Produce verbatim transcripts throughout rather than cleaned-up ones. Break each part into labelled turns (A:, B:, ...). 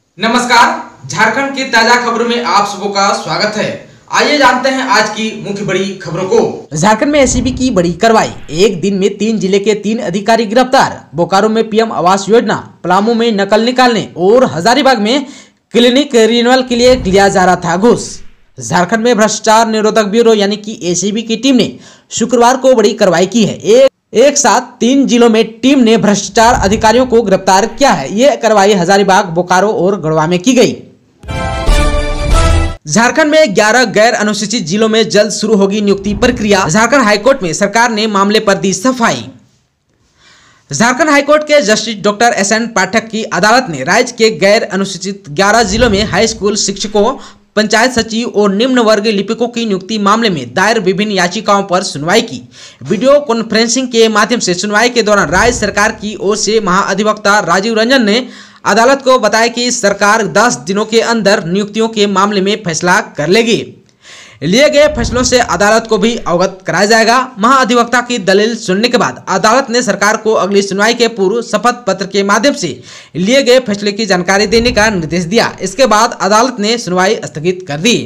A: नमस्कार, झारखंड की ताजा खबरों में आप सबों का स्वागत है। आइए जानते हैं आज की मुख्य बड़ी खबरों को। झारखंड में एसीबी की बड़ी कार्रवाई, एक दिन में तीन जिले के तीन अधिकारी गिरफ्तार। बोकारो में पीएम आवास योजना, पलामू में नकल निकालने और हजारीबाग में क्लिनिक रिन्यूअल के लिए लिया जा रहा था घूस। झारखंड में भ्रष्टाचार निरोधक ब्यूरो यानी कि एसीबी की टीम ने शुक्रवार को बड़ी कार्रवाई की है। एक एक साथ तीन जिलों में टीम ने भ्रष्टाचार अधिकारियों को गिरफ्तार किया है। ये कार्रवाई हजारीबाग, बोकारो और गढ़वा में की गई। झारखंड में ग्यारह गैर अनुसूचित जिलों में जल्द शुरू होगी नियुक्ति प्रक्रिया। झारखंड हाईकोर्ट में सरकार ने मामले पर दी सफाई। झारखंड हाईकोर्ट के justice doctor S N Pathak की अदालत ने राज्य के गैर अनुसूचित ग्यारह जिलों में हाई स्कूल शिक्षकों, पंचायत सचिव और निम्न वर्ग लिपिकों की नियुक्ति मामले में दायर विभिन्न याचिकाओं पर सुनवाई की। वीडियो कॉन्फ्रेंसिंग के माध्यम से सुनवाई के दौरान राज्य सरकार की ओर से महाअधिवक्ता राजीव रंजन ने अदालत को बताया कि सरकार दस दिनों के अंदर नियुक्तियों के मामले में फैसला कर लेगी। लिए गए फैसलों से अदालत को भी अवगत कराया जाएगा। महाअधिवक्ता की दलील सुनने के बाद अदालत ने सरकार को अगली सुनवाई के पूर्व शपथ पत्र के माध्यम से लिए गए फैसले की जानकारी देने का निर्देश दिया। इसके बाद अदालत ने सुनवाई स्थगित कर दी।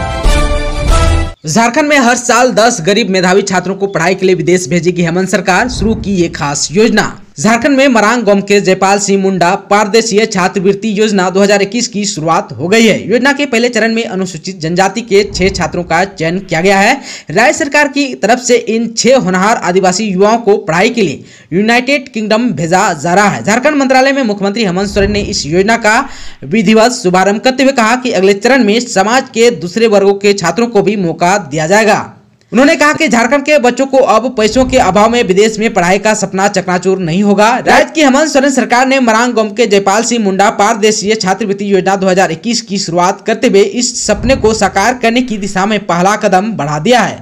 A: झारखंड में हर साल दस गरीब मेधावी छात्रों को पढ़ाई के लिए विदेश भेजेगी हेमंत सरकार। शुरू की ये खास योजना। झारखंड में मरांग गांव के जयपाल सिंह मुंडा पारदेशीय छात्रवृत्ति योजना दो हज़ार इक्कीस की शुरुआत हो गई है। योजना के पहले चरण में अनुसूचित जनजाति के छह छात्रों का चयन किया गया है। राज्य सरकार की तरफ से इन छह होनहार आदिवासी युवाओं को पढ़ाई के लिए यूनाइटेड किंगडम भेजा जा रहा है। झारखंड मंत्रालय में मुख्यमंत्री हेमंत सोरेन ने इस योजना का विधिवत शुभारंभ करते हुए कहा कि अगले चरण में समाज के दूसरे वर्गों के छात्रों को भी मौका दिया जाएगा। उन्होंने कहा कि झारखंड के बच्चों को अब पैसों के अभाव में विदेश में पढ़ाई का सपना चकनाचूर नहीं होगा। राज्य की हेमंत सोरेन सरकार ने मरांग गांव के जयपाल सिंह मुंडा पारदेशीय छात्रवृत्ति योजना दो हज़ार इक्कीस की शुरुआत करते हुए इस सपने को साकार करने की दिशा में पहला कदम बढ़ा दिया है।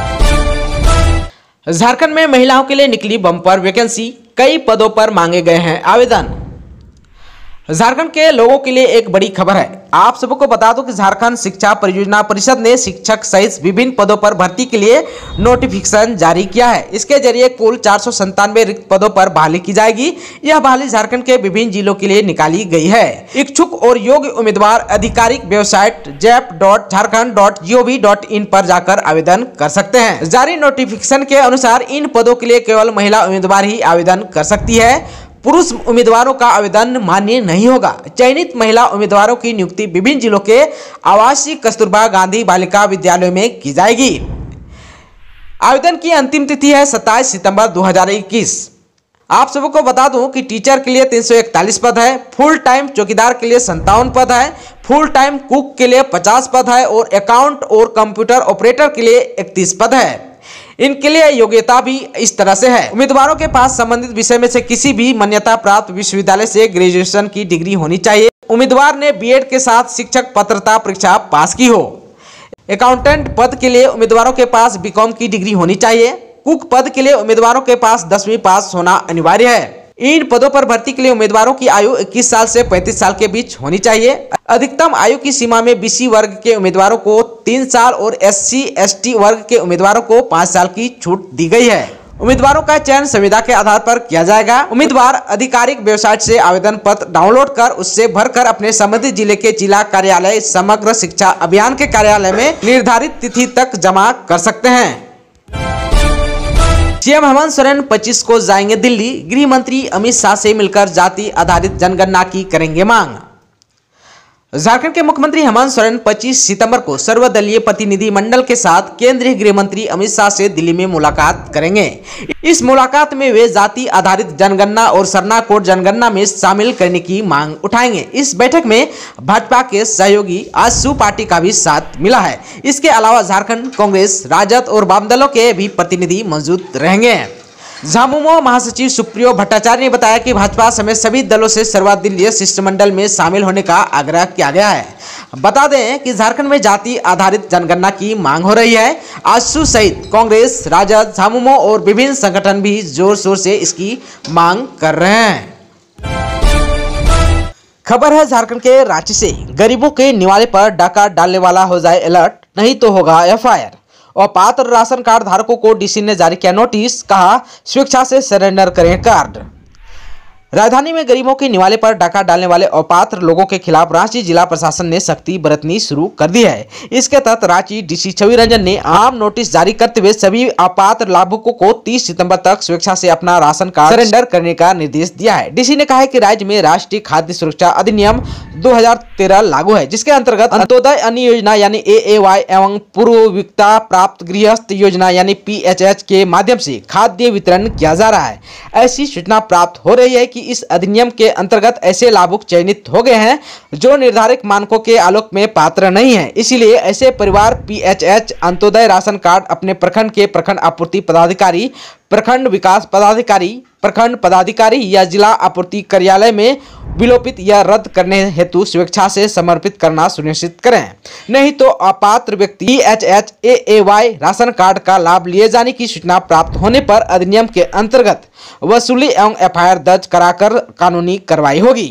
A: झारखंड में महिलाओं के लिए निकली बम्पर वैकेंसी, कई पदों पर मांगे गए हैं आवेदन। झारखंड के लोगों के लिए एक बड़ी खबर है। आप सबको बता दूं कि झारखंड शिक्षा परियोजना परिषद ने शिक्षक सहित विभिन्न पदों पर भर्ती के लिए नोटिफिकेशन जारी किया है। इसके जरिए कुल चार सौ संतानवे रिक्त पदों पर बहाली की जाएगी। यह बहाली झारखंड के विभिन्न जिलों के लिए निकाली गई है। इच्छुक और योग्य उम्मीदवार आधिकारिक website jap dot Jharkhand dot G O V dot in पर जाकर आवेदन कर सकते हैं। जारी नोटिफिकेशन के अनुसार इन पदों के लिए केवल महिला उम्मीदवार ही आवेदन कर सकती है। पुरुष उम्मीदवारों का आवेदन मान्य नहीं होगा। चयनित महिला उम्मीदवारों की नियुक्ति विभिन्न जिलों के आवासीय कस्तूरबा गांधी बालिका विद्यालयों में की जाएगी। आवेदन की अंतिम तिथि है सत्ताईस सितंबर दो हज़ार इक्कीस। आप सबको बता दूं कि टीचर के लिए तीन सौ इकतालीस पद है, फुल टाइम चौकीदार के लिए संतावन पद है, फुल टाइम कुक के लिए पचास पद है और अकाउंट और कंप्यूटर ऑपरेटर के लिए इकतीस पद है। इनके लिए योग्यता भी इस तरह से है। उम्मीदवारों के पास संबंधित विषय में से किसी भी मान्यता प्राप्त विश्वविद्यालय से ग्रेजुएशन की डिग्री होनी चाहिए। उम्मीदवार ने बीएड के साथ शिक्षक पात्रता परीक्षा पास की हो। अकाउंटेंट पद के लिए उम्मीदवारों के पास बीकॉम की डिग्री होनी चाहिए। कुक पद के लिए उम्मीदवारों के पास दसवीं पास होना अनिवार्य है। इन पदों पर भर्ती के लिए उम्मीदवारों की आयु इक्कीस साल से पैंतीस साल के बीच होनी चाहिए। अधिकतम आयु की सीमा में बीसी वर्ग के उम्मीदवारों को तीन साल और एससी एसटी वर्ग के उम्मीदवारों को पाँच साल की छूट दी गई है। उम्मीदवारों का चयन संविदा के आधार पर किया जाएगा। उम्मीदवार आधिकारिक वेबसाइट से आवेदन पत्र डाउनलोड कर उससे भरकर अपने संबंधित जिले के जिला कार्यालय समग्र शिक्षा अभियान के कार्यालय में निर्धारित तिथि तक जमा कर सकते हैं। सीएम हेमंत सोरेन पच्चीस को जाएंगे दिल्ली। गृह मंत्री अमित शाह से मिलकर जाति आधारित जनगणना की करेंगे मांग। झारखंड के मुख्यमंत्री हेमंत सोरेन पच्चीस सितंबर को सर्वदलीय प्रतिनिधि मंडल के साथ केंद्रीय गृह मंत्री अमित शाह से दिल्ली में मुलाकात करेंगे। इस मुलाकात में वे जाति आधारित जनगणना और सरना कोड जनगणना में शामिल करने की मांग उठाएंगे। इस बैठक में भाजपा के सहयोगी आजसू पार्टी का भी साथ मिला है। इसके अलावा झारखंड कांग्रेस, राजद और वाम दलों के भी प्रतिनिधि मौजूद रहेंगे। झामुमो महासचिव सुप्रियो भट्टाचार्य ने बताया कि भाजपा समेत सभी दलों से सर्वदलीय शिष्टमंडल में शामिल होने का आग्रह किया गया है। बता दें कि झारखंड में जाति आधारित जनगणना की मांग हो रही है। आजसू सहित कांग्रेस, राजद, झामुमो और विभिन्न संगठन भी जोर शोर से इसकी मांग कर रहे हैं। खबर है झारखंड के रांची से। गरीबों के निवाले पर डाका डालने वाला हो जाए अलर्ट, नहीं तो होगा एफ आई आर। और पात्र राशन कार्ड धारकों को डीसी ने जारी किया नोटिस, कहा स्वेच्छा से सरेंडर करें कार्ड। राजधानी में गरीबों के निवाले पर डाका डालने वाले अपात्र लोगों के खिलाफ रांची जिला प्रशासन ने सख्ती बरतनी शुरू कर दी है। इसके तहत रांची डीसी छवि रंजन ने आम नोटिस जारी करते हुए सभी अपात्र लाभुकों को तीस सितंबर तक स्वेच्छा से अपना राशन कार्ड सरेंडर करने का निर्देश दिया है। डीसी ने कहा है कि राज्य में राष्ट्रीय खाद्य सुरक्षा अधिनियम दो हजार तेरह लागू है, जिसके अंतर्गत अंत्योदय अन्न योजना यानी ए ए वाई एवं पूर्वविकता प्राप्त गृहस्थ योजना यानी पी एच एच के माध्यम से खाद्य वितरण किया जा रहा है। ऐसी सूचना प्राप्त हो रही है कि इस अधिनियम के अंतर्गत ऐसे लाभुक चयनित हो गए हैं जो निर्धारित मानकों के आलोक में पात्र नहीं है। इसीलिए ऐसे परिवार P H H Antyodaya ration card अपने प्रखंड के प्रखंड आपूर्ति पदाधिकारी, प्रखंड विकास पदाधिकारी, प्रखंड पदाधिकारी या जिला आपूर्ति कार्यालय में विलोपित या रद्द करने हेतु स्वेच्छा से समर्पित करना सुनिश्चित करें। नहीं तो अपात्र व्यक्ति P H H A A Y ration card का लाभ लिए जाने की सूचना प्राप्त होने पर अधिनियम के अंतर्गत वसूली एवं एफ आई आर दर्ज कराकर कानूनी कार्रवाई होगी।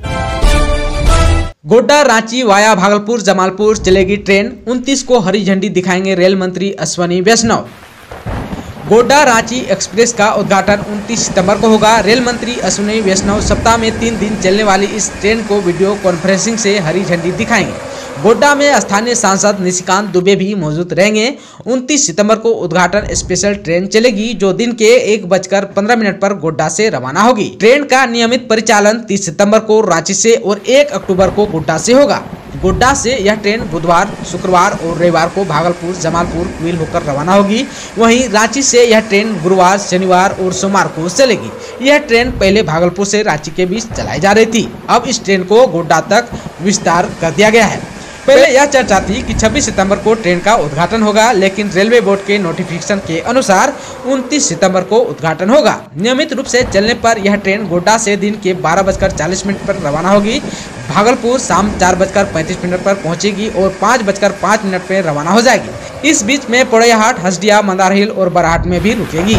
A: गोड्डा रांची वाया भागलपुर जमालपुर चलेगी ट्रेन, उनतीस को हरी झंडी दिखाएंगे रेल मंत्री अश्विनी वैष्णव। गोड्डा रांची एक्सप्रेस का उद्घाटन उनतीस सितंबर को होगा। रेल मंत्री अश्विनी वैष्णव सप्ताह में तीन दिन चलने वाली इस ट्रेन को वीडियो कॉन्फ्रेंसिंग से हरी झंडी दिखाएंगे। गोड्डा में स्थानीय सांसद निशिकांत दुबे भी मौजूद रहेंगे। उनतीस सितंबर को उद्घाटन स्पेशल ट्रेन चलेगी जो दिन के एक बजकर पंद्रह मिनट पर गोड्डा से रवाना होगी। ट्रेन का नियमित परिचालन तीस सितंबर को रांची से और एक अक्टूबर को गोड्डा से होगा। गोड्डा से यह ट्रेन बुधवार, शुक्रवार और रविवार को भागलपुर जमालपुर क्विल होकर रवाना होगी। वहीं रांची से यह ट्रेन गुरुवार, शनिवार और सोमवार को चलेगी। यह ट्रेन पहले भागलपुर से रांची के बीच चलाई जा रही थी, अब इस ट्रेन को गोड्डा तक विस्तार कर दिया गया है। पहले यह चर्चा थी कि छब्बीस सितंबर को ट्रेन का उद्घाटन होगा, लेकिन रेलवे बोर्ड के नोटिफिकेशन के अनुसार उनतीस सितंबर को उद्घाटन होगा। नियमित रूप से चलने पर यह ट्रेन गोड्डा से दिन के बारह बजकर चालीस मिनट पर रवाना होगी। भागलपुर शाम चार बजकर पैंतीस मिनट पर पहुंचेगी और पाँच बजकर पाँच मिनट पर रवाना हो जाएगी। इस बीच में पोड़ैयाहाट, हसदिया, मंदार हिल और बराहाट में भी रुकेगी।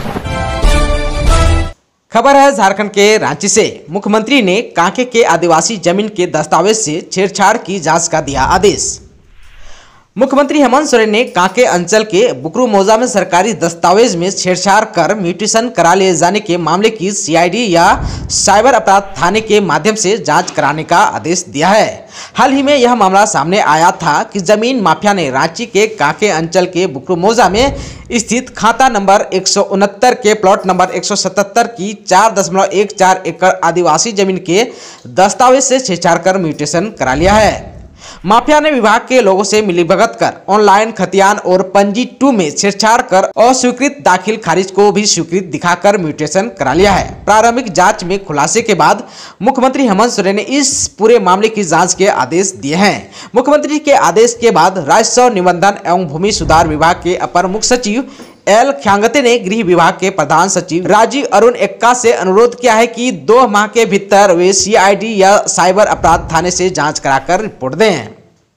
A: खबर है झारखंड के रांची से। मुख्यमंत्री ने कांके के आदिवासी जमीन के दस्तावेज से छेड़छाड़ की जांच का दिया आदेश। मुख्यमंत्री हेमंत सोरेन ने कांके अंचल के बुकरू मौजा में सरकारी दस्तावेज में छेड़छाड़ कर म्यूटेशन करा लिए जाने के मामले की सी आई डी या साइबर अपराध थाने के माध्यम से जांच कराने का आदेश दिया है। हाल ही में यह मामला सामने आया था कि जमीन माफिया ने रांची के कांके अंचल के बुकरू मौजा में स्थित खाता नंबर एक सौ उनहत्तर के प्लॉट नंबर एक सौ सतहत्तर की चार दशमलव एक चार एकड़ आदिवासी जमीन के दस्तावेज से छेड़छाड़ कर म्यूटेशन करा लिया है। माफिया ने विभाग के लोगों से मिलीभगत कर ऑनलाइन खतियान और पंजी टू में छेड़छाड़ कर अस्वीकृत दाखिल खारिज को भी स्वीकृत दिखाकर म्यूटेशन करा लिया है। प्रारंभिक जांच में खुलासे के बाद मुख्यमंत्री हेमंत सोरेन ने इस पूरे मामले की जांच के आदेश दिए हैं। मुख्यमंत्री के आदेश के बाद राजस्व, निबंधन एवं भूमि सुधार विभाग के अपर मुख्य सचिव एल ख्यांगते ने गृह विभाग के प्रधान सचिव राजीव अरुण एक्का से अनुरोध किया है कि दो माह के भीतर वे सी आई डी या साइबर अपराध थाने से जांच कराकर रिपोर्ट दें।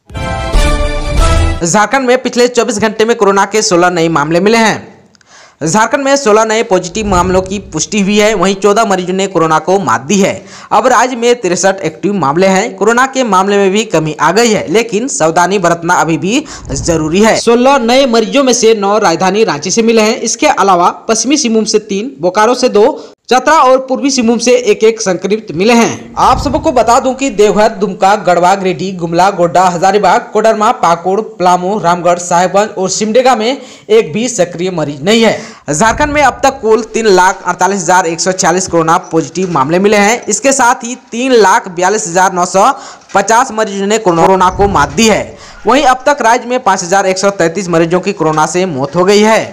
A: झारखंड में पिछले चौबीस घंटे में कोरोना के सोलह नए मामले मिले हैं। झारखंड में सोलह नए पॉजिटिव मामलों की पुष्टि हुई है। वहीं चौदह मरीजों ने कोरोना को मात दी है। अब राज्य में तिरसठ एक्टिव मामले हैं। कोरोना के मामले में भी कमी आ गई है, लेकिन सावधानी बरतना अभी भी जरूरी है। सोलह नए मरीजों में से नौ राजधानी रांची से मिले हैं। इसके अलावा पश्चिमी सिंहभूम से तीन, बोकारो से दो, चतरा और पूर्वी सिंहभूम से एक एक संक्रमित मिले हैं। आप सबको बता दूं कि देवघर, दुमका, गढ़वा, गिरिडीह, गुमला, गोड्डा, हजारीबाग, कोडरमा, पाकुड़, पलामू, रामगढ़, साहेबगंज और सिमडेगा में एक भी सक्रिय मरीज नहीं है। झारखंड में अब तक कुल तीन लाख अड़तालीस हजार एक सौ छियालीस कोरोना पॉजिटिव मामले मिले हैं। इसके साथ ही तीन लाख बयालीस हजार नौ सौ पचास मरीजों ने कोरोना को मात दी है। वहीं अब तक राज्य में पाँच हजार एक सौ तैंतीस मरीजों की कोरोना से मौत हो गई है।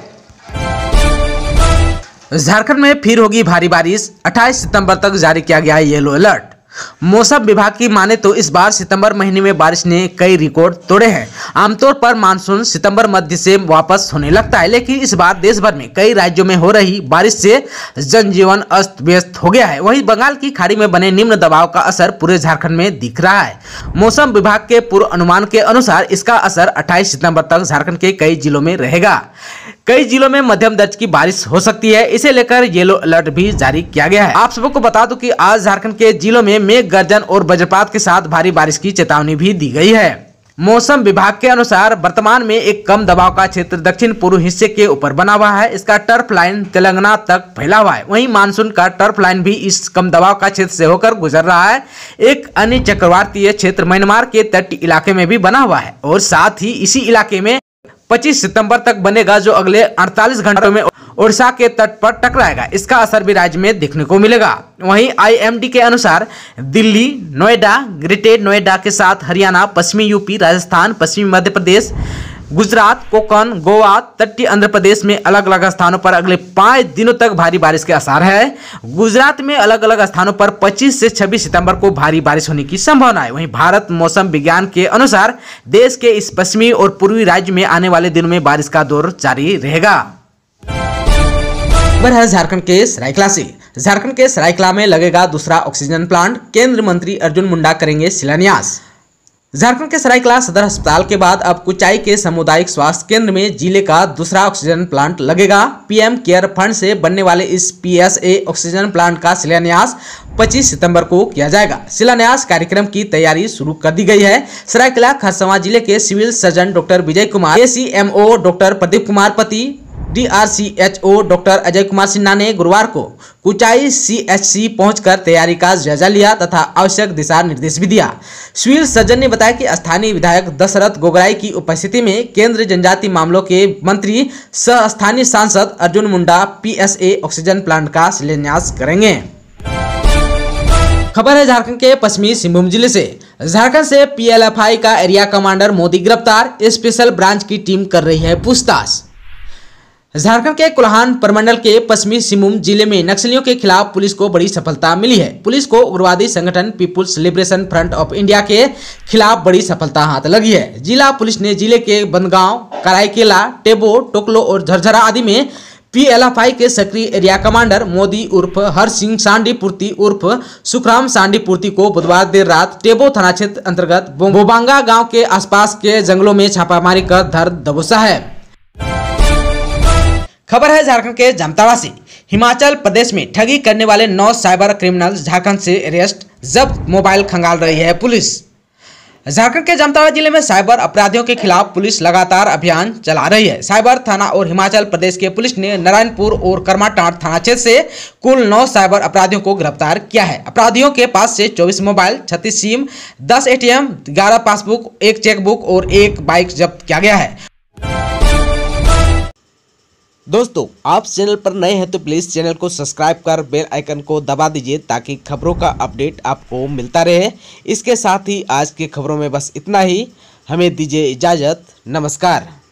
A: झारखंड में फिर होगी भारी बारिश, अट्ठाईस सितंबर तक जारी किया गया है येलो अलर्ट। मौसम विभाग की माने तो इस बार सितंबर महीने में बारिश ने कई रिकॉर्ड तोड़े हैं। आमतौर पर मानसून सितंबर मध्य से वापस होने लगता है, लेकिन इस बार देश भर में कई राज्यों में हो रही बारिश से जनजीवन अस्त व्यस्त हो गया है। वहीं बंगाल की खाड़ी में बने निम्न दबाव का असर पूरे झारखंड में दिख रहा है। मौसम विभाग के पूर्व अनुमान के अनुसार इसका असर अट्ठाईस सितंबर तक झारखंड के कई जिलों में रहेगा। कई जिलों में मध्यम दर्ज की बारिश हो सकती है। इसे लेकर येलो अलर्ट भी जारी किया गया है। आप सबको बता दूं कि आज झारखंड के जिलों में मेघ गर्जन और वज्रपात के साथ भारी बारिश की चेतावनी भी दी गई है। मौसम विभाग के अनुसार वर्तमान में एक कम दबाव का क्षेत्र दक्षिण पूर्व हिस्से के ऊपर बना हुआ है। इसका टर्फ लाइन तेलंगाना तक फैला हुआ है। वहीं मानसून का टर्फ लाइन भी इस कम दबाव का क्षेत्र से होकर गुजर रहा है। एक अन्य चक्रवातीय क्षेत्र म्यांमार के तटीय इलाके में भी बना हुआ है और साथ ही इसी इलाके में पच्चीस सितंबर तक बनेगा, जो अगले अड़तालीस घंटों में ओडिशा के तट पर टकराएगा। इसका असर भी राज्य में देखने को मिलेगा। वहीं आईएमडी के अनुसार दिल्ली, नोएडा, ग्रेटर नोएडा के साथ हरियाणा, पश्चिमी यूपी, राजस्थान, पश्चिमी मध्य प्रदेश, गुजरात, कोंकण, गोवा, तटीय आंध्र प्रदेश में अलग अलग स्थानों पर अगले पाँच दिनों तक भारी बारिश के आसार है। गुजरात में अलग अलग स्थानों पर पच्चीस से छब्बीस सितंबर को भारी बारिश होने की संभावना है। वहीं भारत मौसम विज्ञान के अनुसार देश के इस पश्चिमी और पूर्वी राज्य में आने वाले दिनों में बारिश का दौर जारी रहेगा। खबर है झारखंड के सरायकला से। झारखंड के सरायकला में लगेगा दूसरा ऑक्सीजन प्लांट, केंद्रीय मंत्री अर्जुन मुंडा करेंगे शिलान्यास। झारखंड के सरायकला सदर अस्पताल के बाद अब कुचाई के सामुदायिक स्वास्थ्य केंद्र में जिले का दूसरा ऑक्सीजन प्लांट लगेगा। पीएम केयर फंड से बनने वाले इस पीएसए ऑक्सीजन प्लांट का शिलान्यास पच्चीस सितंबर को किया जाएगा। शिलान्यास कार्यक्रम की तैयारी शुरू कर दी गई है। सरायकला खरसावां जिले के civil surgeon doctor Vijay Kumar, ACMO doctor Pradeep Kumar Pati, DRCHO doctor Ajay Kumar Sinha ने गुरुवार को कुचाई सीएचसी पहुंचकर तैयारी का जायजा लिया तथा आवश्यक दिशा निर्देश भी दिया। सिविल सर्जन ने बताया कि स्थानीय विधायक दशरथ गोगराई की उपस्थिति में केंद्रीय जनजातीय मामलों के मंत्री सह स्थानीय सांसद Arjun Munda PSA oxygen plant का शिलान्यास करेंगे। खबर है झारखंड के पश्चिमी सिंहभूम जिले से। झारखंड से पीएलएफआई का एरिया कमांडर मोदी गिरफ्तार, स्पेशल ब्रांच की टीम कर रही है पूछताछ। झारखंड के कोल्हान प्रमंडल के पश्चिमी सिंहभूम जिले में नक्सलियों के खिलाफ पुलिस को बड़ी सफलता मिली है। पुलिस को उग्रवादी संगठन people's liberation front of India के खिलाफ बड़ी सफलता हाथ लगी है। जिला पुलिस ने जिले के बंदगांव, कराईकेला, टेबो, टोकलो और झरझरा आदि में पीएलएफआई के सक्रिय एरिया कमांडर मोदी उर्फ हर सिंह सांडी पूर्ति उर्फ सुखराम सांडी पूर्ति को बुधवार देर रात टेबो थाना क्षेत्र अंतर्गत बोबांगा गाँव के आसपास के जंगलों में छापामारी कर धर दबोचा है। खबर है झारखंड के जामताड़ा से। हिमाचल प्रदेश में ठगी करने वाले नौ साइबर क्रिमिनल्स झारखंड से अरेस्ट, जब्त मोबाइल खंगाल रही है पुलिस। झारखंड के जामताड़ा जिले में साइबर अपराधियों के खिलाफ पुलिस लगातार अभियान चला रही है। साइबर थाना और हिमाचल प्रदेश के पुलिस ने नारायणपुर और कर्माटांड थाना क्षेत्र से कुल नौ साइबर अपराधियों को गिरफ्तार किया है। अपराधियों के पास से चौबीस मोबाइल, छत्तीस सिम, दस एटीएम, ग्यारह पासबुक, एक चेकबुक और एक बाइक जब्त किया गया है। दोस्तों, आप चैनल पर नए हैं तो प्लीज़ चैनल को सब्सक्राइब कर बेल आइकन को दबा दीजिए ताकि खबरों का अपडेट आपको मिलता रहे। इसके साथ ही आज की खबरों में बस इतना ही। हमें दीजिए इजाज़त। नमस्कार।